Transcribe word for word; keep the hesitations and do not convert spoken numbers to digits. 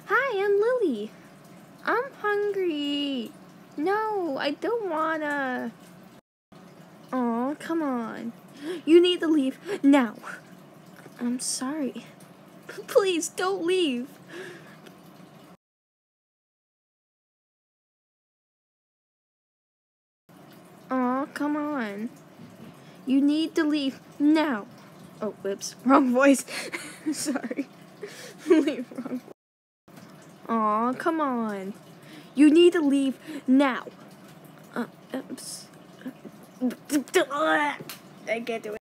Hi, I'm Lily. I'm hungry. No, I don't wanna. Aw, come on. You need to leave now. I'm sorry. Please don't leave. Aw, come on. You need to leave now. Oh, whoops. Wrong voice. Sorry. Leave wrong voice. Aw, come on. You need to leave now. Uh, oops. I can't do it.